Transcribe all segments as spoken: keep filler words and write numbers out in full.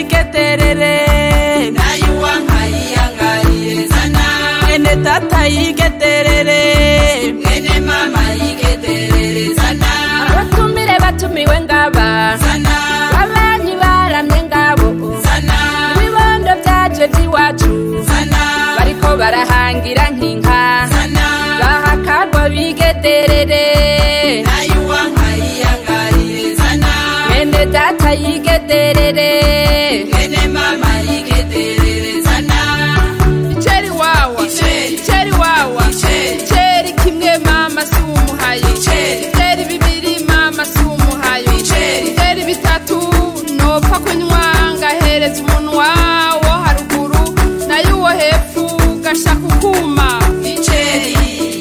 yigeterere nayuwa nkayiyangariye zana mwene data yigeterere mwene mama yigeterere zana abatumire batumiwe ngaba zana abanyi baramye ngabo zana ibibondo byaje by'iwacu zana bariko barahangira nk'inka zana bahakagwa bigeterere nayuwa nkayiyangariye zana mwene data yigeterere mwene mama yigeterere zana iceri wawa Iceri. iceri wawa Iceri. iceri kimwe mama si umuhayo Iceri. iceri bibiri mama si umuhayo Iceri. iceri bitatu nopfa kunywa ngahereza umunwa wo haruguru nayo uwo hepfu gashaka ukuma iceri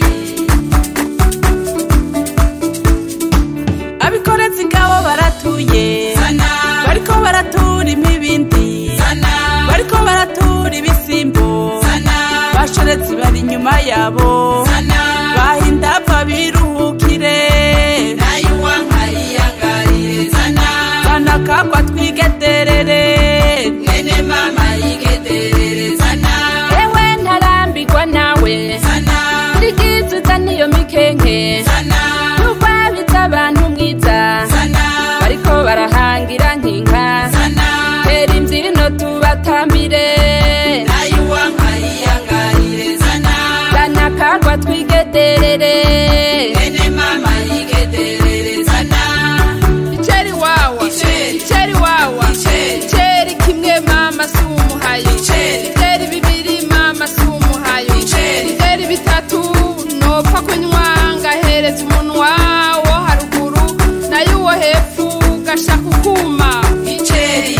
abikorezi ngabo baratuye zana bariko baratura imibindi zana bariko baratura ibisimbo zana bashorezi bari inyuma yabo zana bahindapfa biruhukire nayuwa nkayiyangariye zana zana kagwa twigeterere mwene mama yigeterere zana ewe ntarambirwa nawe zana rigizuza niyo mikenke zana n'urwabiza abantu mwiza zana bariko barahangira nk'inka zana tera imbyino tubatambire nayuwa nkayiyangariye zana zana kagwa twigeterere mwene mama yigeterere zana iceri wawa Iceri. iceri wawa Iceri. iceri kimwe mama si umuhayo Iceri. iceri bibiri mama si umuhayo Iceri. iceri bitatu nopfa kunywa ngahereza umunwa wo haruguru nayo uwo hepfu gashaka ukuma iceri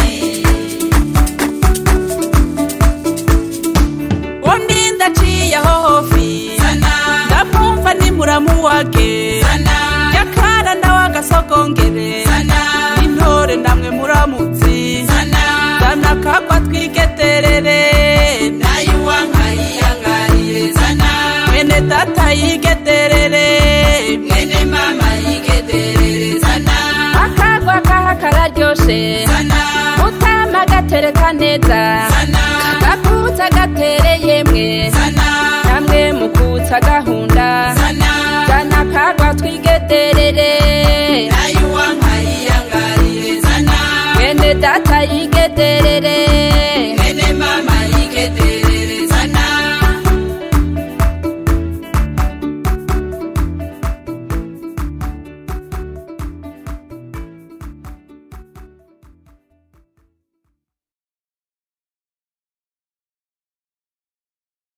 undi ndaciye aho hofi zana ndamwumva ni muramu wage zana yakara nawe agasogongere zana intore ndamwe muramutsi zana zana kagwa twigeterere nayuwa nkayiyangariye zana mwene data yigeterere mwene mama yigeterere zana akagwa kaha kararyoshe zana mutama gatereka neza zana gakutsa gatereye mwe zana namwe mukutsa gahu